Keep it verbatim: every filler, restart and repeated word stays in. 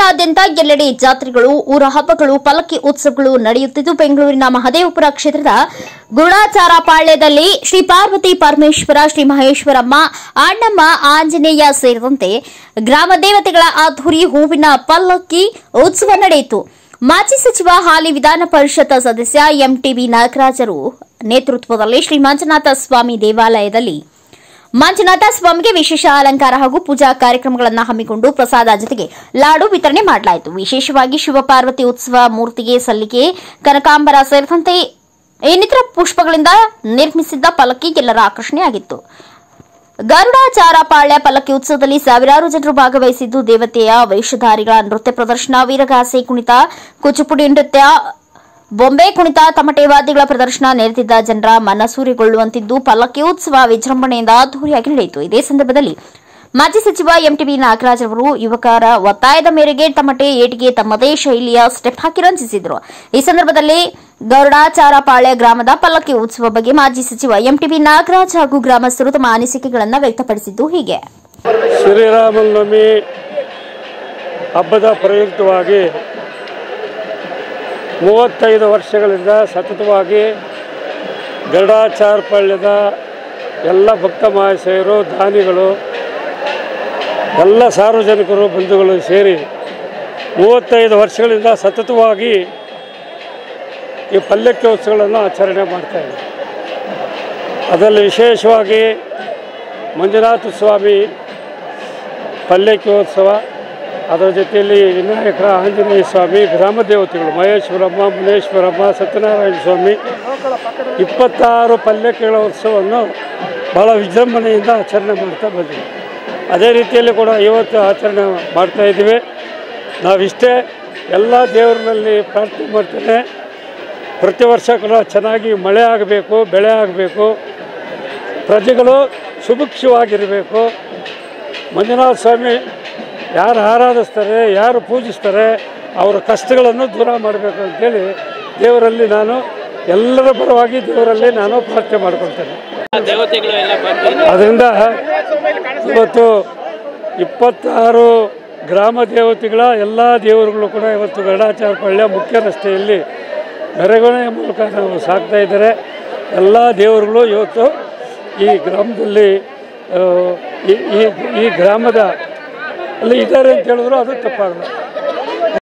ಜಿಲ್ಲಾದ್ಯಂತ ಎಲ್ಲೆಡೆ ಜಾತ್ರೆಗಳು, ಊರ ಹಬ್ಬಗಳು, ಪಲ್ಲಕ್ಕಿ ಉತ್ಸವಗಳು ನಡೆಯುತ್ತಿದ್ದು, ಬೆಂಗಳೂರಿನ ಮಹದೇವಪುರ ಕ್ಷೇತ್ರದ ಗುಣಾಚಾರಪಾಳ್ಯದಲ್ಲಿ ಶ್ರೀ ಪಾರ್ವತಿ ಪರಮೇಶ್ವರ, ಶ್ರೀ ಮಹೇಶ್ವರಮ್ಮ, ಅಣ್ಣಮ್ಮ, ಆಂಜನೇಯ ಸೇರಿದಂತೆ ಗ್ರಾಮ ದೇವತೆಗಳ ಅದ್ದೂರಿ ಹೂವಿನ ಪಲ್ಲಕ್ಕಿ ಉತ್ಸವ ನಡೆಯಿತು. ಮಾಜಿ ಸಚಿವ, ಹಾಲಿ ವಿಧಾನ ಪರಿಷತ್ ಸದಸ್ಯ ಎಂಟಿಬಿ ನಾಗರಾಜರು ನೇತೃತ್ವದಲ್ಲಿ ಶ್ರೀ ಮಂಜುನಾಥ ಸ್ವಾಮಿ ದೇವಾಲಯದಲ್ಲಿ ಮಂಜುನಾಥ ಸ್ವಾಮಿಗೆ ವಿಶೇಷ ಅಲಂಕಾರ ಹಾಗೂ ಪೂಜಾ ಕಾರ್ಯಕ್ರಮಗಳನ್ನು ಹಮ್ಮಿಕೊಂಡು ಪ್ರಸಾದ ಜೊತೆಗೆ ಲಾಡು ವಿತರಣೆ ಮಾಡಲಾಯಿತು. ವಿಶೇಷವಾಗಿ ಶಿವಪಾರ್ವತಿ ಉತ್ಸವ ಮೂರ್ತಿಗೆ ಸಲ್ಲಿಕೆ, ಕನಕಾಂಬರ ಸೇರಿದಂತೆ ಇನ್ನಿತರ ಪುಷ್ಪಗಳಿಂದ ನಿರ್ಮಿಸಿದ್ದ ಪಲ್ಲಕ್ಕಿ ಎಲ್ಲರ ಆಕರ್ಷಣೆಯಾಗಿತ್ತು. ಗರುಡಾಚಾರಪಾಳ್ಯ ಪಲ್ಲಕ್ಕಿ ಉತ್ಸವದಲ್ಲಿ ಸಾವಿರಾರು ಜನರು ಭಾಗವಹಿಸಿದ್ದು, ದೇವತೆಯ ವೇಷಧಾರಿಗಳ ನೃತ್ಯ ಪ್ರದರ್ಶನ, ವೀರಗಾಸೆ ಕುಣಿತ, ಕೂಚಿಪುಡಿ ನೃತ್ಯ, ಬೊಂಬೆ ಕುಣಿತ, ತಮಟೆ ವಾದ್ಯಗಳ ಪ್ರದರ್ಶನ ನೆರೆದಿದ್ದ ಜನರ ಮನಸೂರೆಗೊಳ್ಳುವಂತಿದ್ದು, ಪಲ್ಲಕ್ಕಿ ಉತ್ಸವ ವಿಜೃಂಭಣೆಯಿಂದ ಅದ್ದೂರಿಯಾಗಿ ನಡೆಯಿತು. ಇದೇ ಸಂದರ್ಭದಲ್ಲಿ ಮಾಜಿ ಸಚಿವ ಎಂಟಿಬಿ ನಾಗರಾಜ್ ಅವರು ಯುವಕರ ಒತ್ತಾಯದ ಮೇರೆಗೆ ತಮಟೆ ಏಟಿಗೆ ತಮ್ಮದೇ ಶೈಲಿಯ ಸ್ಟೆಪ್ ಹಾಕಿ ರಂಜಿಸಿದರು. ಈ ಸಂದರ್ಭದಲ್ಲಿ ಗರುಡಾಚಾರಪಾಳ್ಯ ಗ್ರಾಮದ ಪಲ್ಲಕ್ಕಿ ಉತ್ಸವ ಬಗ್ಗೆ ಮಾಜಿ ಸಚಿವ ಎಂಟಿಬಿ ನಾಗರಾಜ್ ಹಾಗೂ ಗ್ರಾಮಸ್ಥರು ತಮ್ಮ ಅನಿಸಿಕೆಗಳನ್ನು ವ್ಯಕ್ತಪಡಿಸಿದ್ದು ಹೀಗೆ. ಶ್ರೀರಾಮನವಮಿ ಹಬ್ಬದ ಪ್ರಯುಕ್ತವಾಗಿ ಮೂವತ್ತೈದು ವರ್ಷಗಳಿಂದ ಸತತವಾಗಿ ಗರುಡಾಚಾರಪಾಳ್ಯದ ಎಲ್ಲ ಭಕ್ತ ಮಹಾಶಯರು, ದಾನಿಗಳು, ಎಲ್ಲ ಸಾರ್ವಜನಿಕರು, ಬಂಧುಗಳು ಸೇರಿ ಮೂವತ್ತೈದು ವರ್ಷಗಳಿಂದ ಸತತವಾಗಿ ಈ ಪಲ್ಲಕ್ಕಿ ಉತ್ಸವಗಳನ್ನು ಆಚರಣೆ ಮಾಡ್ತಾಯಿದ್ದಾರೆ. ಅದರಲ್ಲಿ ವಿಶೇಷವಾಗಿ ಮಂಜುನಾಥ ಸ್ವಾಮಿ ಪಲ್ಲಕ್ಕಿ ಉತ್ಸವ, ಅದರ ಜೊತೆಯಲ್ಲಿ ವಿನಾಯಕರ, ಆಂಜನೇಯ ಸ್ವಾಮಿ, ಗ್ರಾಮ ದೇವತೆಗಳು ಮಹೇಶ್ವರಮ್ಮ, ಮುನೇಶ್ವರಮ್ಮ, ಸತ್ಯನಾರಾಯಣ ಸ್ವಾಮಿ, ಇಪ್ಪತ್ತಾರು ಪಲ್ಲಕ್ಕಿಗಳ ಉತ್ಸವವನ್ನು ಭಾಳ ವಿಜೃಂಭಣೆಯಿಂದ ಆಚರಣೆ ಮಾಡ್ತಾ ಬಂದಿದೆ. ಅದೇ ರೀತಿಯಲ್ಲಿ ಕೂಡ ಇವತ್ತು ಆಚರಣೆ ಮಾಡ್ತಾಯಿದ್ದೀವಿ. ನಾವಿಷ್ಟೇ ಎಲ್ಲ ದೇವರಲ್ಲಿ ಪ್ರಾರ್ಥನೆ ಮಾಡ್ತೇನೆ, ಪ್ರತಿ ವರ್ಷ ಕೂಡ ಚೆನ್ನಾಗಿ ಮಳೆ ಆಗಬೇಕು, ಬೆಳೆ ಆಗಬೇಕು, ಪ್ರಜೆಗಳು ಸುಭಿಕ್ಷವಾಗಿರಬೇಕು. ಮಂಜುನಾಥ ಸ್ವಾಮಿ ಯಾರು ಆರಾಧಿಸ್ತಾರೆ, ಯಾರು ಪೂಜಿಸ್ತಾರೆ, ಅವರ ಕಷ್ಟಗಳನ್ನು ದೂರ ಮಾಡಬೇಕು ಅಂತೇಳಿ ದೇವರಲ್ಲಿ ನಾನು ಎಲ್ಲರ ಪರವಾಗಿ ದೇವರಲ್ಲಿ ನಾನು ಪ್ರಾರ್ಥನೆ ಮಾಡ್ಕೊಳ್ತೇನೆ. ಅದರಿಂದ ಇವತ್ತು ಇಪ್ಪತ್ತಾರು ಗ್ರಾಮ ದೇವತೆಗಳ ಎಲ್ಲ ದೇವರುಗಳು ಕೂಡ ಇವತ್ತು ಗರುಡಾಚಾರಪಾಳ್ಯ ಮುಖ್ಯ ರಸ್ತೆಯಲ್ಲಿ ಮೆರವಣಿಗೆ ಮೂಲಕ ನಾವು ಸಾಕ್ತಾ ಇದ್ದಾರೆ. ಎಲ್ಲ ದೇವರುಗಳು ಇವತ್ತು ಈ ಗ್ರಾಮದಲ್ಲಿ ಈ ಈ ಗ್ರಾಮದ ಅಲ್ಲಿ ಇದ್ದಾರೆ ಅಂತ ಹೇಳಿದ್ರು ಅದು ತಪ್ಪಾಗಲ್ಲ.